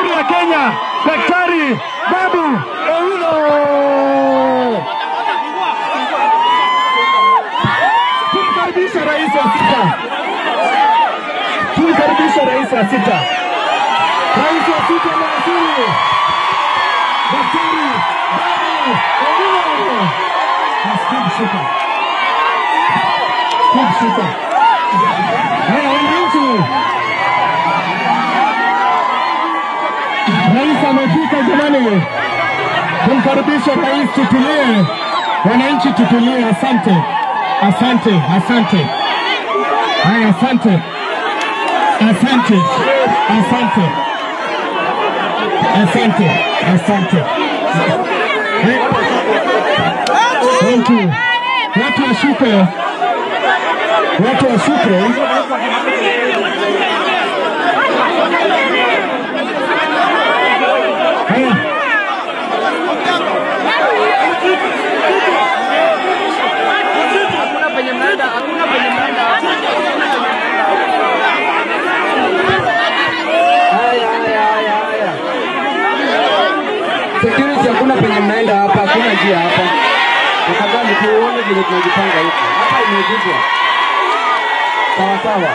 Jamhuri ya Kenya, Daktari Babu Owino. Tumkaribisha rais wa sita. Tumkaribisha rais wa sita. Rais wa sita ni Waziri Daktari Babu Owino. Kumshika. Haya wananchi. Rais amefika jamani. Kumkaribisha rais, tutulie. Wananchi tutulie, asante. Asante. Haya asante. Thank you. Watu washuke. Haya. Hakuna penye mnaenda. Haya. Security, hakuna penye mnaenda hapa, hakuna njia hapa. Tafadhali tuone vile tunajipanga huko. Hapa imejibwa. Sawa.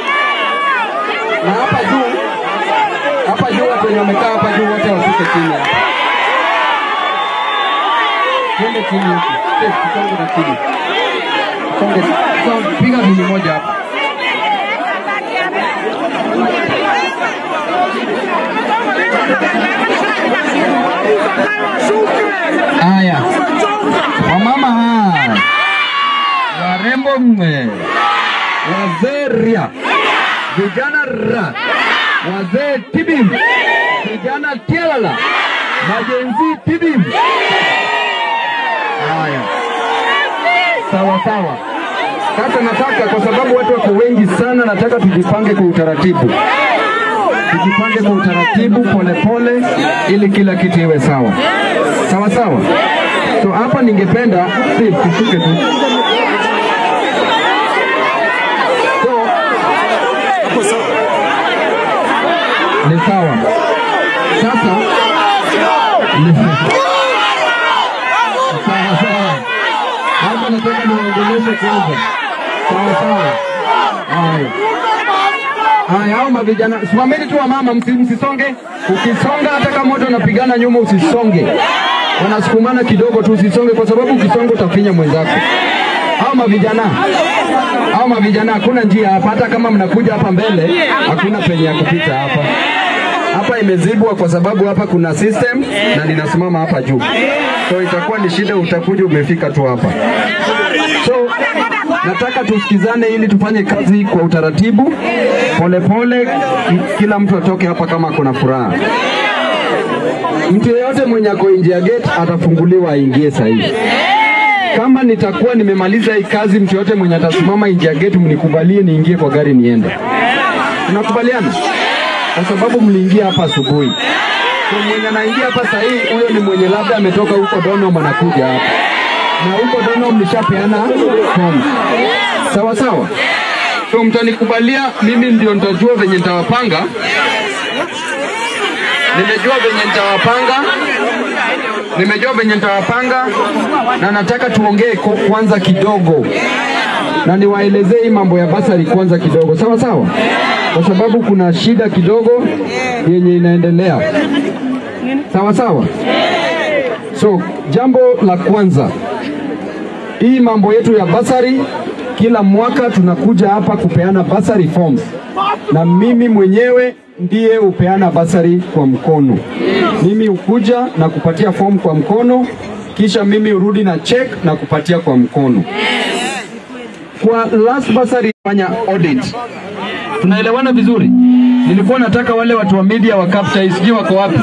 Na hapa juu watu wenye wamekaa hapa juu wote wasike chini hapa. Twende chini huko. Tukonge na chini. Piga mili moja hapa. Haya. Wamama warembo wazeria, vijana ra, wazee tibim, vijana tialala, majenzi tibim. Haya. Sawa. Sasa nataka, kwa sababu watu wako wengi sana, nataka tujipange kwa utaratibu. Pole ili kila kitu iwe sawa. Sawa. So hapa ningependa tushuke tu. So ni sawa. Sasa sawa. Hapa nataka niendeleze kwanza. Sawa. Haya, hao mavijana, simameni tu wamama, msisonge. Ukisonga hata kama moto unapigana nyuma usisonge. Wanasukumana kidogo tu, usisonge, kwa sababu ukisonga utafinya mwenzako. Hao mavijana hakuna njia hapa, hata kama mnakuja hapa mbele hakuna penye ya kupita hapa. Hapa imezibwa kwa sababu hapa kuna system na ninasimama hapa juu. So itakuwa ni shida, utakuja umefika tu hapa. So nataka tusikizane ili tufanye kazi kwa utaratibu, pole, kila mtu atoke hapa kama kuna furaha. Mtu yeyote mwenye ako nje ya gate atafunguliwa aingie sahihi. Kama nitakuwa nimemaliza hii kazi, mtu yeyote mwenye atasimama nje ya gate mnikubalie niingie kwa gari niende. Tunakubaliana? Kwa sababu mliingia hapa asubuhi. So mwenye anaingia hapa sahihi, huyo ni mwenye labda ametoka huko Donom anakuja hapa. Na huko Donom nishapeana form. Sawa. So mtanikubalia, mimi ndio nitajua venye nitawapanga. Nimejua venye nitawapanga na nataka tuongee kwanza kidogo. Na niwaelezee mambo ya basari kwanza kidogo. Sawa. Kwa sababu kuna shida kidogo yenye inaendelea. Sawa. So jambo la kwanza, hii mambo yetu ya basari, kila mwaka tunakuja hapa kupeana basari forms. Na mimi mwenyewe ndiye upeana basari kwa mkono. Mimi ukuja na kupatia form kwa mkono, kisha mimi urudi na check na kupatia kwa mkono. Kwa last basari fanya audit. Tunaelewana vizuri? Nilikuwa nataka wale watu wa media wa capture, sijui wako wapi?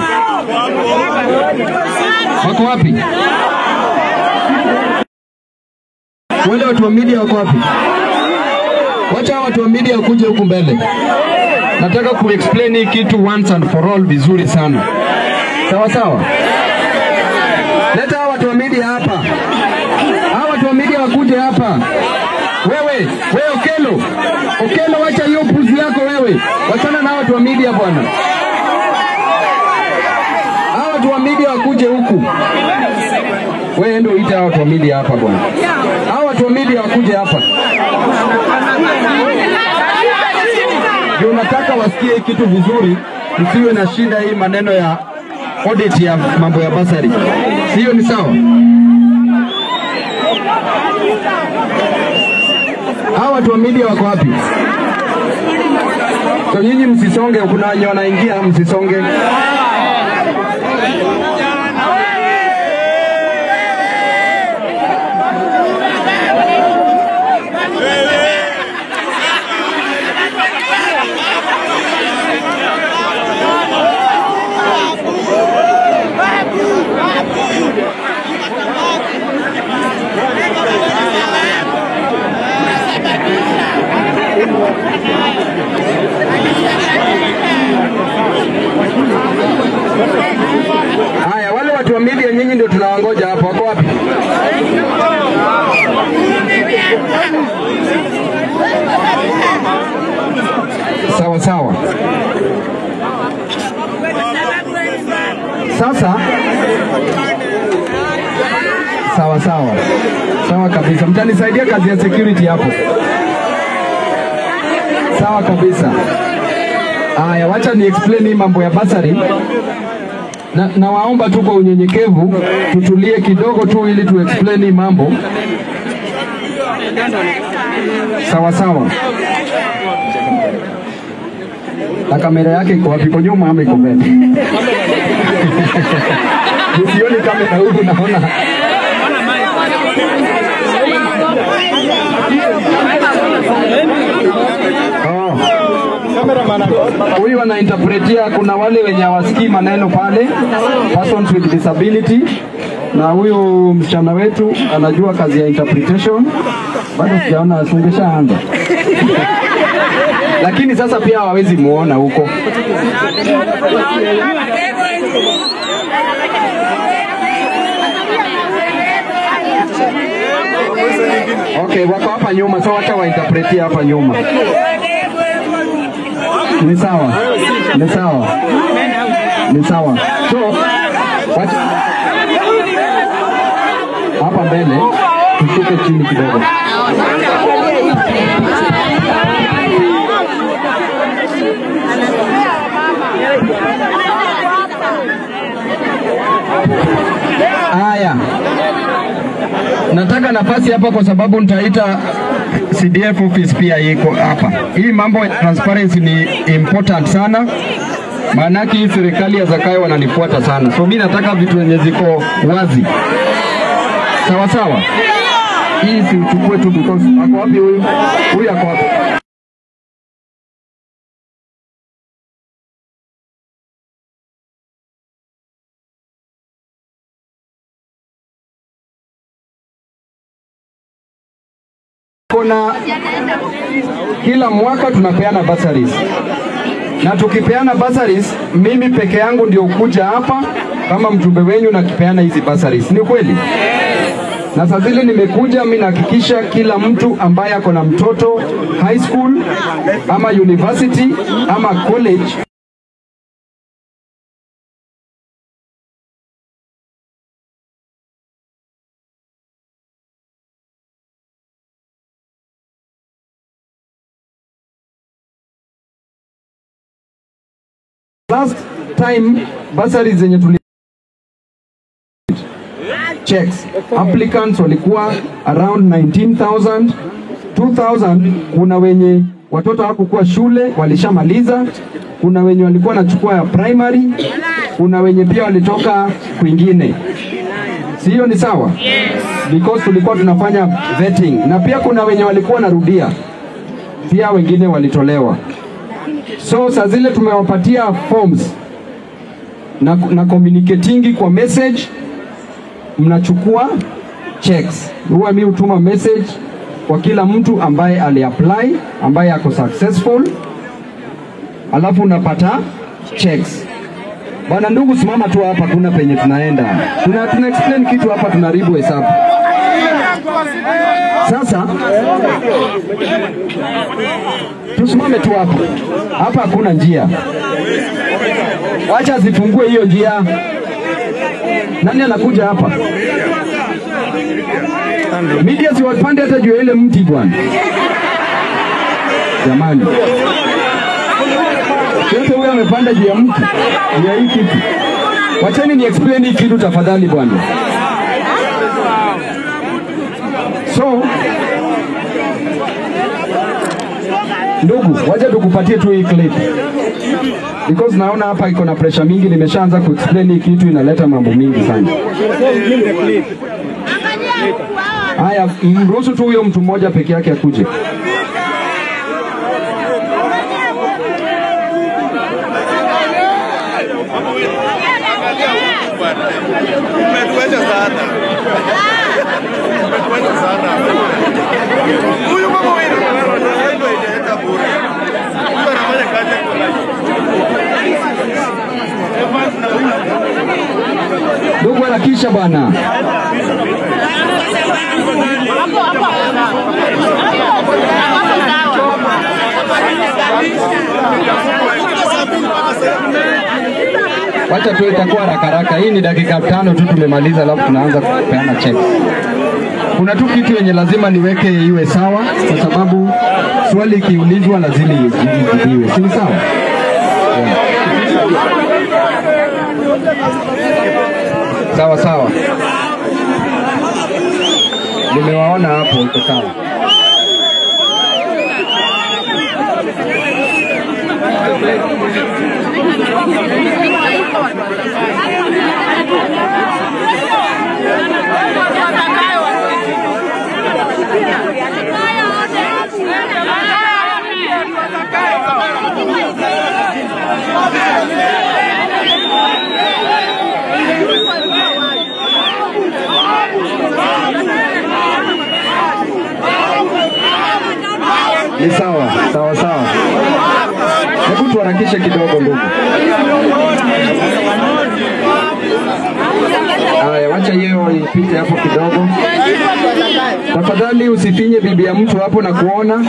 Wale watu wa media wako wapi? Wacha watu wa media wakuje huku mbele. Nataka kuexplain hii kitu once and for all vizuri sana. Sawa. Leta watu wa media hapa. Hawa watu wa media wakuje hapa. Wewe Okelo, wacha hiyo puzi yako wewe. Wachana na watu wa media bwana. wa media wakuje huku. Wewe ndio uite watu wa media hapa bwana. Hao watu wa media wakuje hapa. Ndio nataka wasikie kitu vizuri, usiwe na shida hii maneno ya audit ya mambo ya basari. Sio ni sawa? Hawa watu wa media wako wapi? So nyinyi msisonge, kuna wenye wanaingia, msisonge. Haya, wale watu wa media nyinyi ndio tunawangoja hapo. Wako wapi? Sawa sawa. Sasa sawa sawa. Sawa kabisa. Mtanisaidia kazi ya security hapo. Sawa kabisa. Haya, wacha ni explain hii mambo ya basari. Na waomba tu kwa unyenyekevu tutulie kidogo tu ili tu explain hii mambo. Sawa sawa. Na kamera yake iko wapi? Iko nyuma ama iko mbele? Usioni kamera huko naona. Huyu anainterpretia, kuna wale wenye hawasikii maneno pale, persons with disability, na huyu msichana wetu anajua kazi ya interpretation. Bado sijaona asungesha anga. Lakini sasa pia hawawezi muona huko. Okay, wako hapa nyuma, so wacha wainterpretia hapa nyuma. Ni sawa. Ni sawa. Ni sawa. So, wacha hapa mbele tushuke chini kidogo. Haya. Nataka nafasi hapa kwa sababu nitaita CDF office pia iko hapa. Hii mambo ya transparency ni important sana. Maana yake hii serikali ya Zakayo wananifuata sana. So mimi nataka vitu zenye ziko wazi. Sawa sawa. Hii si uchukue tu because ako wapi huyu? Huyu ako wapi? Kuna kila mwaka tunapeana bursaries. Na tukipeana bursaries, mimi peke yangu ndio kuja hapa kama mjumbe wenyu na kipeana hizi bursaries. Ni kweli? Na sasa zile nimekuja mimi nahakikisha kila mtu ambaye ako na mtoto high school ama university ama college last time bursaries zenye tuli checks applicants walikuwa around 19,000 2,000. Kuna wenye watoto hawakuwa shule walishamaliza, kuna wenye walikuwa nachukua ya primary, kuna wenye pia walitoka kwingine. Sio ni sawa? Yes. Because tulikuwa tunafanya vetting, na pia kuna wenye walikuwa narudia, pia wengine walitolewa. So saa zile tumewapatia forms na communicating kwa message, mnachukua checks. Huwa mimi hutuma message kwa kila mtu ambaye aliapply, ambaye ako successful, alafu unapata checks. Bwana ndugu, simama tu hapa, kuna penye tunaenda. Tuna explain kitu hapa, tunaribu hesabu. Sasa tusimame tu hapo. Hapa hakuna njia. Wacha zifungue hiyo njia. Nani anakuja hapa? Media si wapande hata juu ile mti bwana. Jamani. Yote huyo amepanda juu ya mti. Ya hii kitu. Wacheni ni explain hii kitu tafadhali bwana. So ndugu, wacha tukupatie tu hii clip. Because naona hapa iko na pressure mingi, nimeshaanza kuexplain hii kitu inaleta mambo mingi sana. Haya, mruhusu tu huyo mtu mmoja peke yake akuje. Ndugu harakisha bwana. Wacha tu itakuwa haraka. Hii ni dakika 5 tu tumemaliza, alafu tunaanza kupeana check. Kuna tu kitu yenye lazima niweke iwe sawa, kwa sababu swali ikiulizwa lazima ijibiwe. Si sawa? Yeah. Sawa sawa. Nimewaona hapo, iko sawa. Ni sawa, sawa sawa. Hebu tuharakishe kidogo ndugu. Haya, wacha hiyo ipite hapo kidogo. Tafadhali usifinye bibi ya mtu hapo na kuona.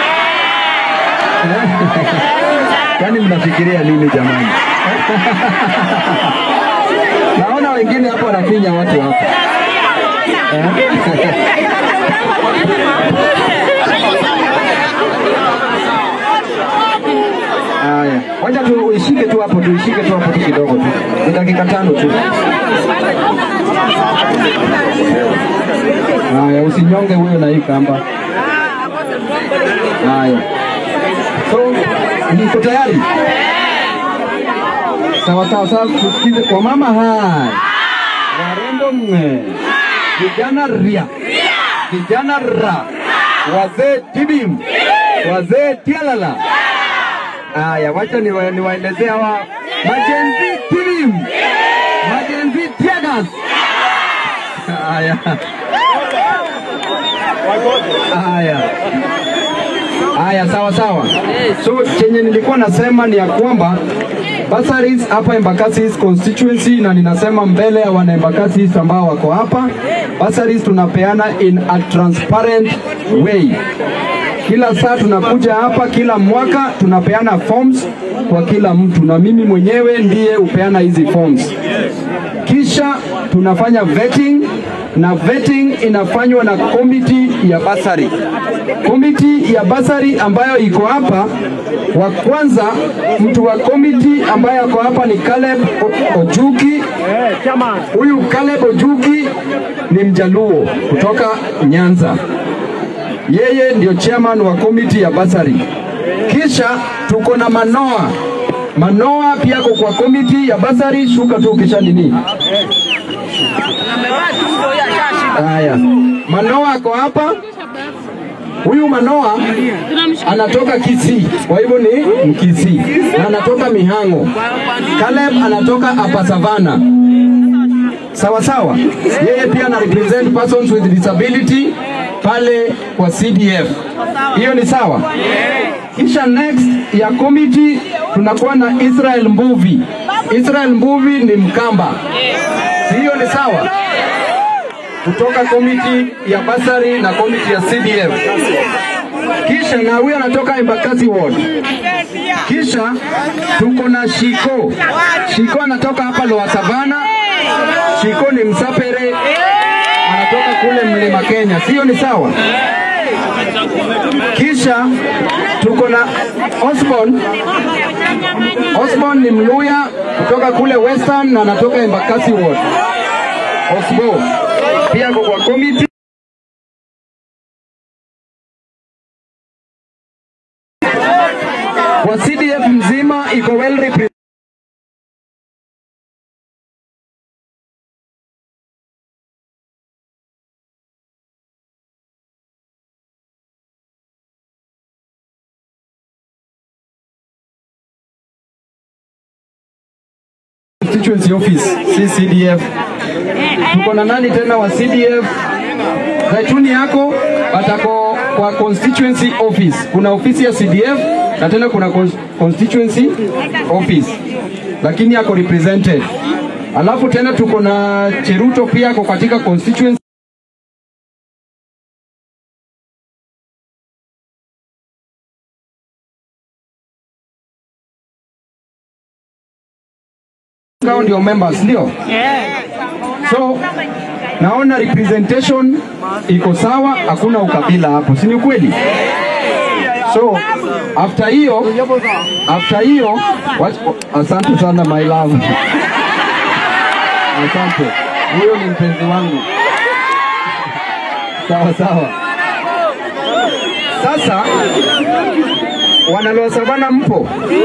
Kwani mnafikiria nini jamani? Naona wengine hapo wanafinya watu hapo. Haya, wacha tuishike tu hapo, tu kidogo tu. Ni dakika 5 tu. Haya, usinyonge huyo na hii kamba. Haya. So, niko tayari? Sawa sawa sawa, tusikize kwa mama hai. Warembo mme. Vijana ria. Vijana ra. Wazee tibim. Wazee tialala. Haya, wacha niwaelezee hawa majenzi tibim. Majenzi tiagas. Haya. Haya, sawa sawa. So chenye nilikuwa nasema ni ya kwamba bursaries hapa Embakasi East constituency, na ninasema mbele ya wana Embakasi East ambao wako hapa, bursaries tunapeana in a transparent way. Kila saa tunakuja hapa, kila mwaka tunapeana forms kwa kila mtu, na mimi mwenyewe ndiye upeana hizi forms. Kisha tunafanya vetting, na vetting inafanywa na committee ya bursary. Committee ya bursary ambayo iko hapa, wa kwanza mtu wa committee ambaye ako hapa ni Caleb Ojuki. Huyu Caleb Ojuki ni Mjaluo kutoka Nyanza. Yeye ndio chairman wa committee ya bursary. Kisha tuko na Manoa pia kwa committee ya bursary. Shuka tu kisha nini. Haya, Manoa ako hapa. Huyu Manoa anatoka Kisii, kwa hivyo ni Mkisii, na anatoka Mihango. Caleb anatoka hapa Savana. Sawa sawa. Yeye pia ana represent persons with disability pale kwa CDF. Hiyo ni sawa. Kisha next ya committee tunakuwa na Israel Mbuvi. Israel Mbuvi ni Mkamba. Hiyo ni sawa. Kutoka committee ya bursary na committee ya CDF. Kisha na huyu anatoka Embakasi Ward. Kisha tuko na Shiko. Shiko anatoka hapa Lower Savana Shiko ni Msapere, anatoka kule Mlima Kenya, sio ni sawa? Kisha tuko na Osborn ni Mluya kutoka kule Western na anatoka Embakasi Ward. Osborn pia kwa committee. Kwa CDF mzima iko well represented. Constituency office CCDF. Tuko na nani tena wa CDF? Zaituni yako atako kwa constituency office. Kuna ofisi ya CDF na tena kuna constituency office, lakini yako represented. Alafu tena tuko na Cheruto pia kwa katika constituency. Hao ndio members ndio. So naona representation iko sawa, hakuna ukabila hapo, si ni kweli? So after hiyo asante sana my love. Asante. Huyo ni mpenzi wangu. Sawa sawa. Sasa wanaloa Savana mpo?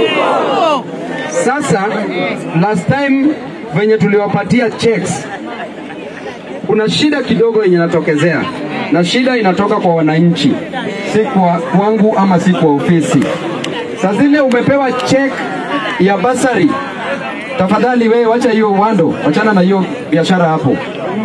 Sasa last time venye tuliwapatia checks, kuna shida kidogo yenye inatokezea, na shida inatoka kwa wananchi, si kwa kwangu ama si kwa ofisi. Sasa zile umepewa check ya basari, tafadhali wewe wacha hiyo wando, wachana na hiyo biashara hapo.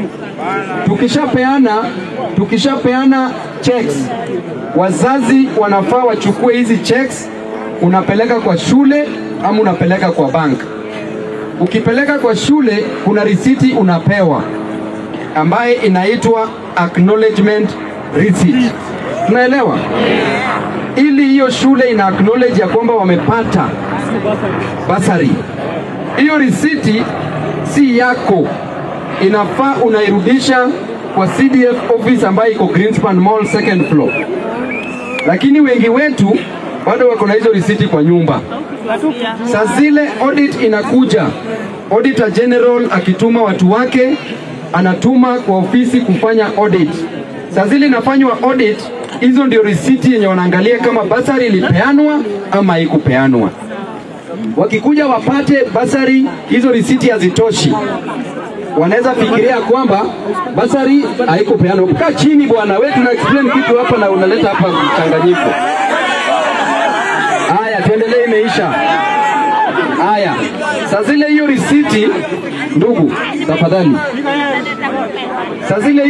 Tukishapeana checks, wazazi wanafaa wachukue hizi checks, unapeleka kwa shule ama unapeleka kwa bank. Ukipeleka kwa shule kuna risiti unapewa ambaye inaitwa acknowledgement receipt. Unaelewa? Ili hiyo shule ina acknowledge ya kwamba wamepata basari. Hiyo risiti si yako, inafaa unairudisha kwa CDF office ambayo iko Greenspan Mall second floor. Lakini wengi wetu bado wako na hizo risiti kwa nyumba. Sasa zile audit inakuja, Auditor General akituma watu wake, anatuma kwa ofisi kufanya audit. Sasa zile inafanywa audit, hizo ndio risiti yenye wanaangalia kama basari ilipeanwa ama haikupeanwa. Wakikuja wapate basari hizo risiti hazitoshi, wanaweza fikiria kwamba basari haikupeanwa. Kaa chini bwana, wewe tuna explain kitu hapa na unaleta hapa mchanganyiko. Haya, tuendelee, imeisha. Haya, sasa zile hiyo risiti, ndugu, tafadhali. Sasa zile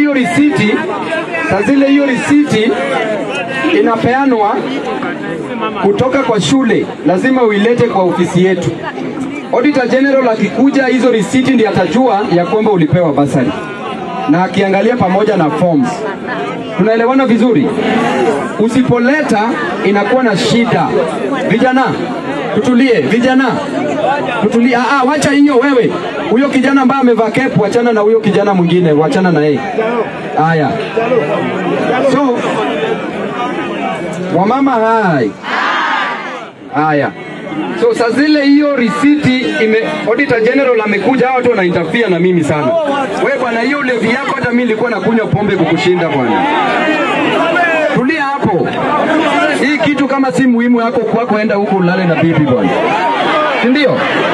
hiyo risiti inapeanwa kutoka kwa shule, lazima uilete kwa ofisi yetu. Auditor General akikuja, hizo risiti ndiye atajua ya kwamba ulipewa basari, na akiangalia pamoja na forms. Tunaelewana vizuri? Usipoleta inakuwa na shida. Vijana tutulie, tutulie. Wacha hiyo wewe. Huyo kijana ambaye amevaa kepu, achana na huyo kijana mwingine, wachana na yeye. Haya. So wamama hai. Haya. So sasa zile hiyo risiti Auditor General amekuja, hao watu wana interfere na mimi sana. Wewe bwana, hiyo levi yako hata mimi nilikuwa nakunywa pombe kukushinda bwana. Tulia hapo. Hii kitu kama si muhimu yako kwako, enda huko ulale na bibi bwana. Ndio?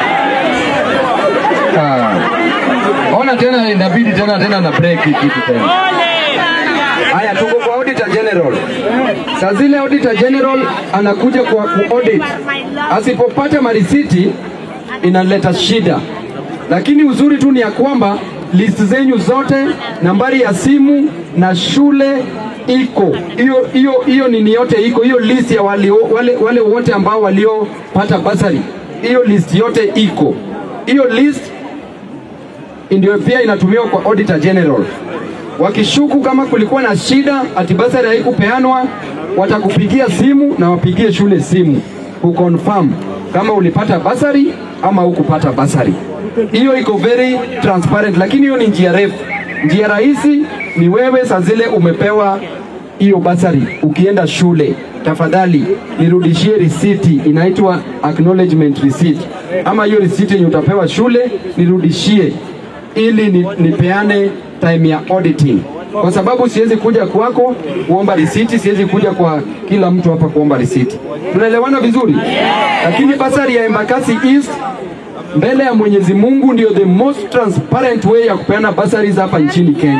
Ona tena inabidi tena na break kitu tena. Haya, tuko kwa Auditor General. Sasa zile Auditor General anakuja kwa ku-audit. Asipopata marisiti inaleta shida. Lakini uzuri tu ni ya kwamba list zenyu zote, nambari ya simu na shule iko. Hiyo nini yote iko. Hiyo list ya wale wote ambao waliopata basari. Hiyo list yote iko. Hiyo list ndio pia inatumiwa kwa Auditor General. Wakishuku kama kulikuwa na shida ati basari haikupeanwa, watakupigia simu na wapigie shule simu kuconfirm kama ulipata basari ama hukupata basari. Hiyo iko very transparent, lakini hiyo ni njia refu. Njia rahisi ni wewe saa zile umepewa hiyo basari, ukienda shule, tafadhali nirudishie risiti, inaitwa acknowledgement receipt, ama hiyo risiti yenye utapewa shule nirudishie, ili nipeane time ya auditing, kwa sababu siwezi kuja kwako kuomba risiti, siwezi kuja kwa kila mtu hapa kuomba risiti. Tunaelewana vizuri? Lakini basari ya Embakasi East mbele ya Mwenyezi Mungu ndio the most transparent way ya kupeana basaries hapa nchini Kenya,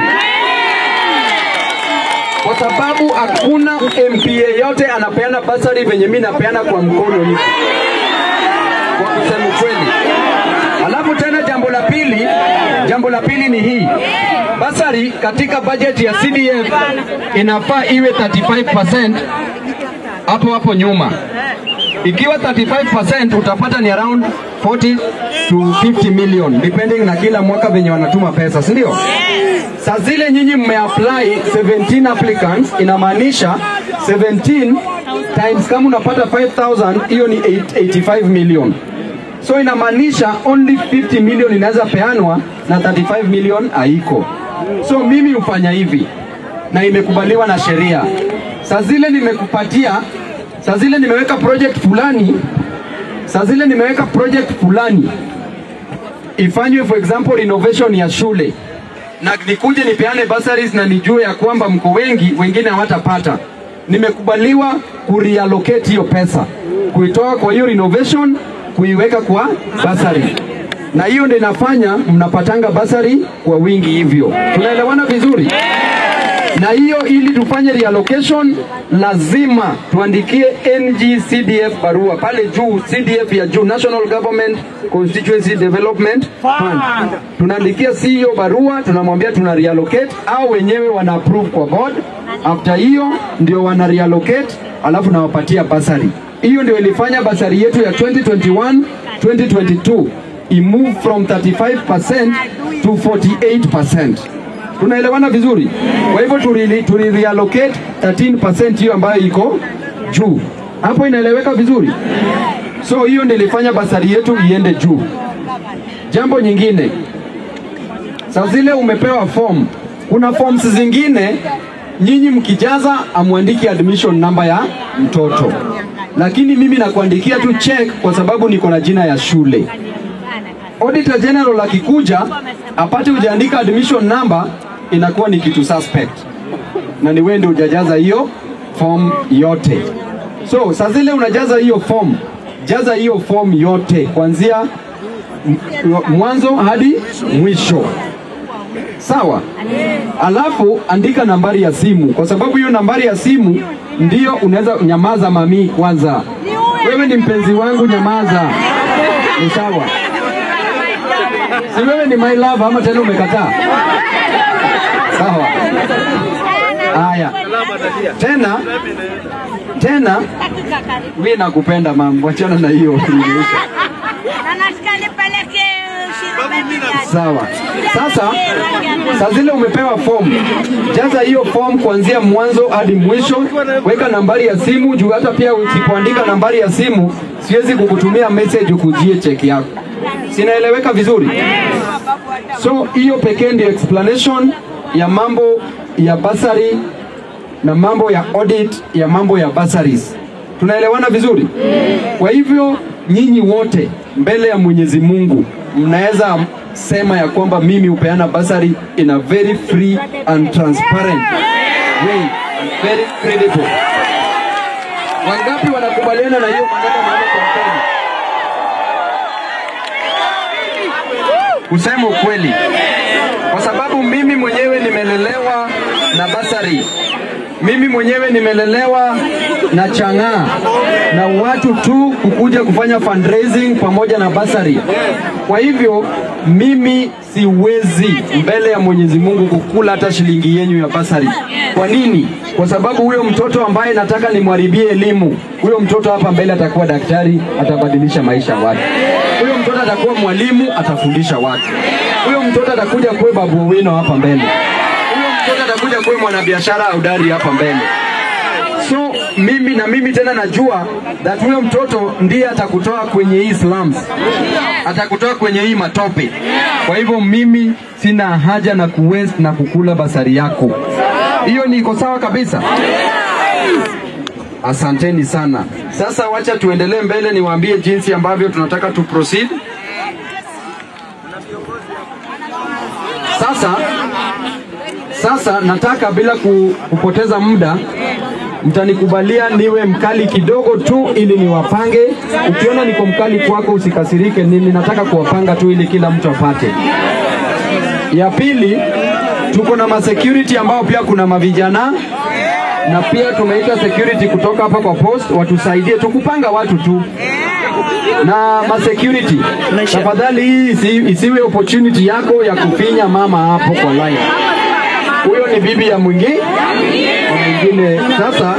kwa sababu hakuna MPA yote anapeana basari venye mimi napeana kwa mkono hivi, kwa kusema kweli. Alafu tena jambo la pili ni hii basari katika budget ya CDF inafaa iwe 35% hapo nyuma. Ikiwa 35% utapata ni around 40 to 50 million depending na kila mwaka venye wanatuma pesa, si ndio? Saa zile nyinyi mmeapply 17 applicants, inamaanisha 17 times kama unapata 5,000, hiyo ni 85 million. So inamaanisha only 50 million inaweza peanwa na 35 million haiko. So mimi hufanya hivi na imekubaliwa na sheria. Saa zile nimeweka project fulani, ifanywe for example renovation ya shule, na nikuje nipeane bursaries na nijue ya kwamba mko wengi, wengine hawatapata, nimekubaliwa kureallocate hiyo pesa, kuitoa kwa hiyo renovation kuiweka kwa bursary, na hiyo ndio inafanya mnapatanga bursary kwa wingi hivyo. Tunaelewana vizuri? Na hiyo ili tufanye reallocation lazima tuandikie NGCDF barua pale juu, CDF ya juu, National Government Constituency Development Fund. Tunaandikia CEO barua, tunamwambia tuna reallocate, au wenyewe wana approve kwa board. After hiyo ndio wana reallocate, alafu nawapatia basari. Hiyo ndio ilifanya basari yetu ya 2021-2022 imove from 35% to 48%. Tunaelewana vizuri? Kwa hivyo tuli reallocate 13% hiyo ambayo iko juu. Hapo inaeleweka vizuri? So hiyo nilifanya basari yetu iende juu. Jambo nyingine, saa zile umepewa form, kuna forms zingine nyinyi mkijaza amwandiki admission number ya mtoto, lakini mimi nakuandikia tu check kwa sababu niko na jina ya shule. Auditor General akikuja apate hujaandika admission number, inakuwa ni kitu suspect, na ni wewe ndio hujajaza hiyo form yote. So saa zile unajaza hiyo form, jaza hiyo form yote kuanzia mwanzo hadi mwisho, sawa? Alafu andika nambari ya simu, kwa sababu hiyo nambari ya simu ndio unaweza nyamaza mami kwanza. Wewe ni mpenzi wangu, nyamaza. Ni sawa? Si wewe ni my love ama tena umekataa? Sawa. Haya. Tena mimi nakupenda mama, wachana na hiyo. Sawa. Sasa saa zile umepewa form, jaza hiyo form kuanzia mwanzo hadi mwisho, weka nambari ya simu juu. Hata pia usipoandika nambari ya simu siwezi kukutumia message ukujie cheki yako. Sinaeleweka vizuri? So hiyo pekee ndio explanation ya mambo ya basari na mambo ya audit ya mambo ya bursaries. Tunaelewana vizuri? Kwa hivyo nyinyi wote mbele ya Mwenyezi Mungu mnaweza sema ya kwamba mimi upeana bursary in a very free and transparent way and very credible. Wangapi wanakubaliana na hiyo maneno kwa mkono? Kusema ukweli, kwa sababu mimi mwenyewe nimelelewa na bursary. Mimi mwenyewe nimelelewa na chang'aa na watu tu kukuja kufanya fundraising pamoja na bursary. Kwa hivyo mimi siwezi mbele ya Mwenyezi Mungu kukula hata shilingi yenu ya bursary. Kwa nini? Kwa sababu huyo mtoto ambaye nataka nimwaribie elimu, huyo mtoto hapa mbele atakuwa daktari, atabadilisha maisha ya watu. Huyo mtoto atakuwa mwalimu, atafundisha watu. Huyo mtoto atakuja kuwa Babu Owino hapa mbele. Huyo mtoto atakuja kuwa mwanabiashara hodari hapa mbele. So mimi tena najua that huyo mtoto ndiye atakutoa kwenye hii slums, atakutoa kwenye hii matope. Kwa hivyo mimi sina haja na kuwaste na kukula basari yako. Hiyo ni iko sawa kabisa. Asanteni sana. Sasa wacha tuendelee mbele, niwaambie jinsi ambavyo tunataka tu proceed. Sasa nataka bila kupoteza muda, mtanikubalia niwe mkali kidogo tu ili niwapange. Ukiona niko mkali kwako usikasirike, nataka kuwapanga tu ili kila mtu apate. Ya pili, tuko na security ambao pia kuna mavijana, na pia tumeita security kutoka hapa kwa post watusaidie tukupanga watu tu. Na security, tafadhali hii isiwe opportunity yako ya kufinya mama hapo kwa line. Huyo ni bibi ya mwingine. Sasa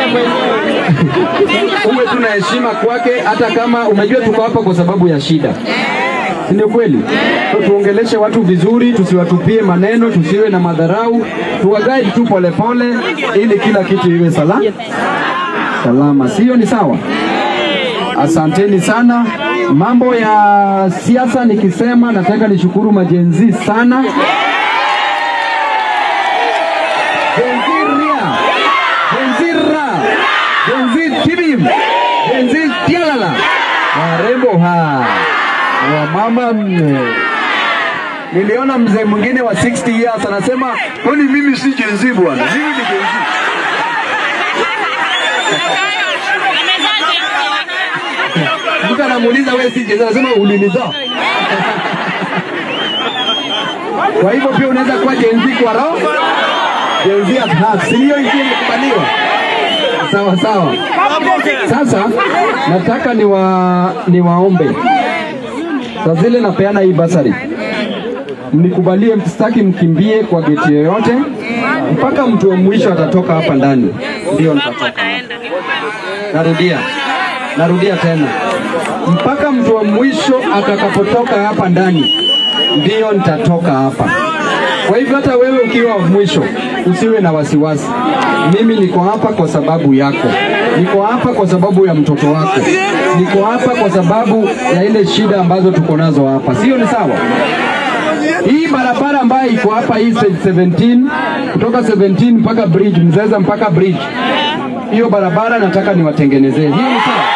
uwe tuna heshima kwake, hata kama umejua tuko hapa kwa sababu ya shida. Ndio kweli. So, tuongeleshe watu vizuri, tusiwatupie maneno, tusiwe na madharau, tuwagaidi tu pole pole ili kila kitu iwe salama. Sio ni sawa? Asanteni sana. Mambo ya siasa nikisema, nataka nishukuru majenzi sana. Genzi tialala. Warembo wa mama niliona mzee mwingine wa 60 years anasema, "Kwani mimi si Genzi bwana? Mimi ni Genzi." Mtu anamuuliza wewe si Genzi, anasema ulinizaa. Kwa hivyo pia unaweza kuwa Genzi kwa roho. Genzi at heart. Sio hiyo imekubaliwa. Sawa. Sasa nataka niwaombe. Sasa zile napeana hii basari, mnikubalie, msitaki mkimbie kwa geti yoyote mpaka mtu wa mwisho atatoka hapa ndani, ndio nitatoka. Narudia tena, mpaka mtu wa mwisho atakapotoka hapa ndani ndio nitatoka hapa. Kwa hivyo hata wewe ukiwa mwisho usiwe na wasiwasi. Mimi niko hapa kwa sababu yako. Niko hapa kwa sababu ya mtoto wako. Niko hapa kwa sababu ya ile shida ambazo tuko nazo hapa. Sio ni sawa? Hii barabara ambayo iko hapa hii 17 kutoka 17 mpaka bridge, Mzeza mpaka bridge. Hiyo barabara nataka niwatengenezee. Hiyo ni sawa?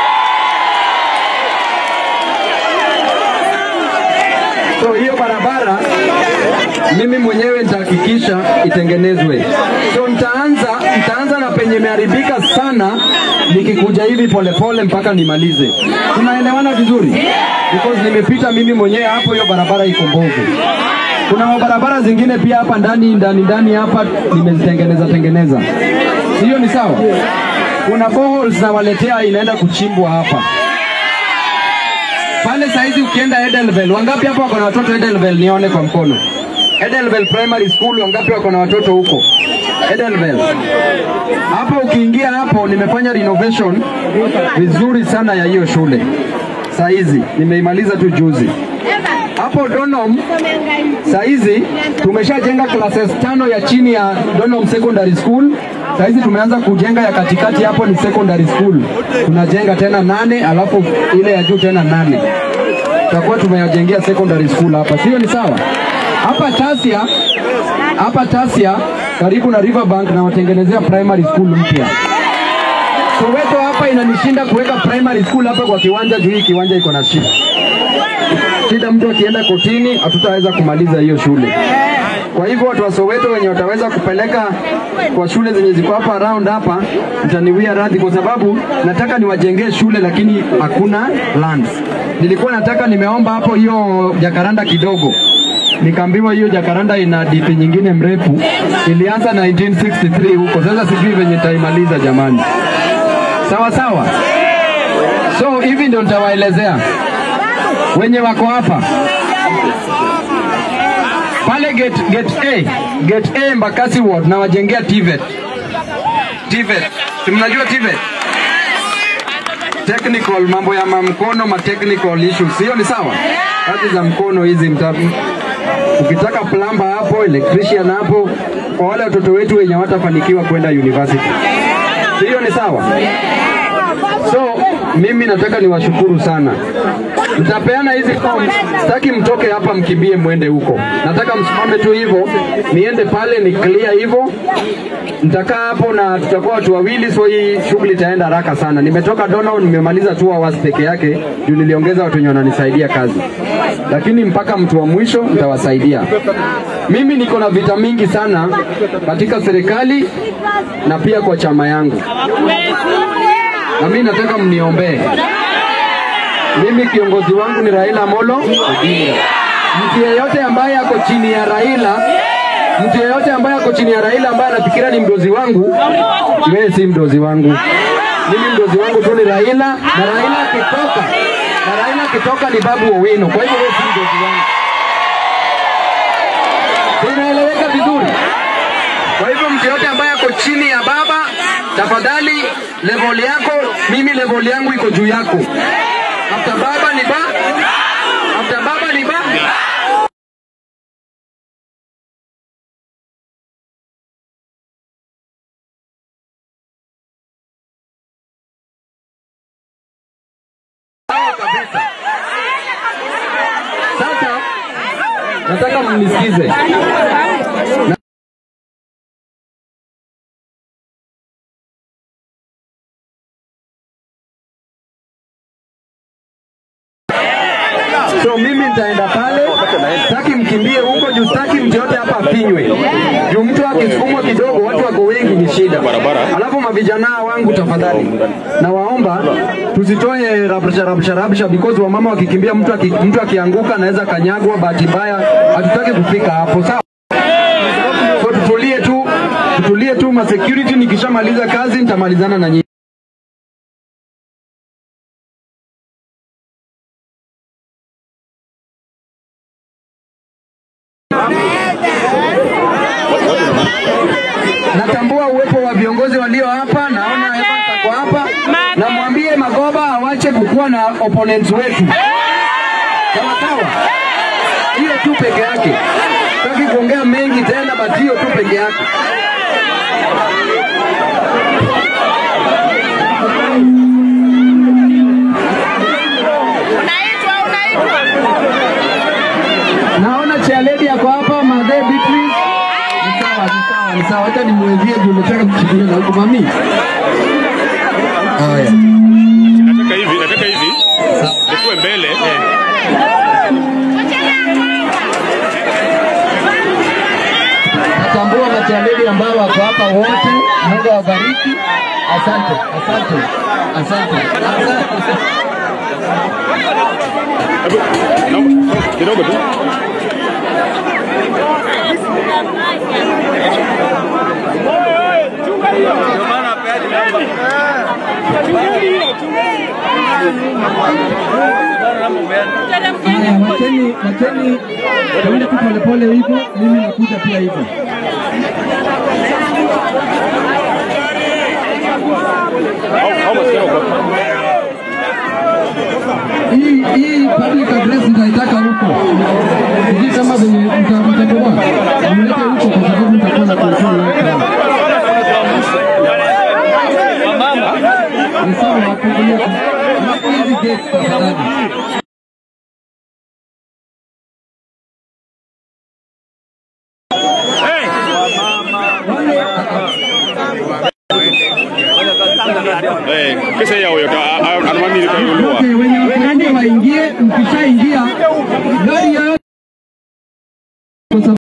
So hiyo barabara mimi mwenyewe nitahakikisha itengenezwe. So nitaanza na penye imeharibika sana, nikikuja hivi polepole mpaka nimalize. Tunaelewana vizuri? Because nimepita mimi mwenyewe hapo, hiyo barabara iko mbovu. Kuna barabara zingine pia hapa ndani hapa nimezitengeneza. Hiyo ni sawa? Kuna boreholes na waletea inaenda kuchimbwa hapa. Pale saizi ukienda Edelweiss, wangapi hapa wako na watoto Edelweiss? Nione kwa mkono. Edelweiss Primary School, wangapi wako na watoto huko Edelweiss? Hapo ukiingia hapo, nimefanya renovation vizuri sana ya hiyo shule. Saizi nimeimaliza tu juzi. Hapo Donholm saizi tumeshajenga classes 5 ya chini ya Donholm Secondary School. Saizi tumeanza kujenga ya katikati, hapo ni secondary school. Tunajenga tena 8, alafu ile ya juu tena 8. Tutakuwa tumeyajengea secondary school hapa. Sio ni sawa? Hapa Tasia karibu na Riverbank na watengenezea primary school mpya. Soweto hapa inanishinda kuweka primary school hapa kwa kiwanja, juu hii kiwanja iko na shida. Mtu akienda kotini hatutaweza kumaliza hiyo shule. Kwa hivyo watu wa Soweto wenye wataweza kupeleka kwa shule zenye ziko hapa around hapa, mtaniwia radhi kwa sababu nataka niwajengee shule lakini hakuna lands. Nilikuwa nataka nimeomba hapo hiyo Jacaranda kidogo. Nikaambiwa hiyo Jacaranda ina dipi nyingine mrefu. Ilianza 1963 huko. Sasa sijui venye taimaliza jamani. Sawa. So hivi ndio nitawaelezea wenye wako hapa. Pale gate A Mbakasi Ward na wajengea TVET. Mnajua TVET? Technical, mambo ya mkono, technical issues. Sio ni sawa? Kazi za mkono hizi ukitaka plumber hapo, electrician hapo, kwa wale watoto wetu wenye watafanikiwa kwenda university. Hiyo ni sawa? So mimi nataka niwashukuru sana. Nitapeana hizi forms, sitaki mtoke hapa mkimbie mwende huko. Nataka msimame tu hivyo, niende pale ni clear hivyo. Nitakaa hapo na tutakuwa watu wawili, so hii shughuli itaenda haraka sana. Nimetoka Donau, nimemaliza 2 hours peke yake, juu niliongeza watu wenye wananisaidia kazi. Lakini mpaka mtu wa mwisho nitawasaidia. Mimi niko na vita mingi sana katika serikali na pia kwa chama yangu. Na mimi nataka mniombee. Mimi kiongozi wangu ni Raila Amolo Odinga. Mtu yeyote ambaye ako chini ya Raila, ambaye anafikiria ni mdozi wangu, wewe si mdozi wangu. Mimi mdozi wangu tu ni Raila, na Raila akitoka ni Babu Owino. Kwa hivyo wewe si mdozi wangu. Tunaeleweka vizuri? Kwa hivyo mtu yeyote ambaye ako chini ya baba, tafadhali level yako, mimi level yangu iko juu yako. After baba ni ba. Sasa nataka mnisikize. So mimi nitaenda pale, sitaki mkimbie huko juu, sitaki mtu yote hapa afinywe. Juu mtu akisukumwa kidogo, watu wako wengi ni shida. Alafu mavijana wangu tafadhali, na waomba tusitoe rabsha because wamama wakikimbia, mtu akianguka anaweza kanyagwa, bahati mbaya hatutaki kufika hapo, sawa? So tutulie tu ma security, nikishamaliza kazi nitamalizana na nyinyi. Natambua uwepo wa viongozi walio hapa, naona Evans ako hapa, na mwambie Magoba awache kukua na opponents wetu. Sawa? Hiyo tu peke yake. Sitaki kuongea mengi tena, but hiyo tu peke yake. Naona chairlady yako hapa, Mother Beatrice. Ni sawa, hata nimwezie juu nataka kuchikilia na huko mami. Haya. Nataka hivi. Nikuwe mbele. Natambua machairlady ambao wako hapa wote, Mungu awabariki. Asante. Kidogo tu. Wacheni tuende tu polepole hivyo, mimi nakuja pia hivyo. Hii public address nitaitaka huko. Sijui kama mtakuwa mlete huko kwa sababu mtakuwa na control yako. Ni sawa wakulia. Hizi gates tafadhali. Kesa yao yoka anamani nikaulua. Wenye waingie, mkishaingia gari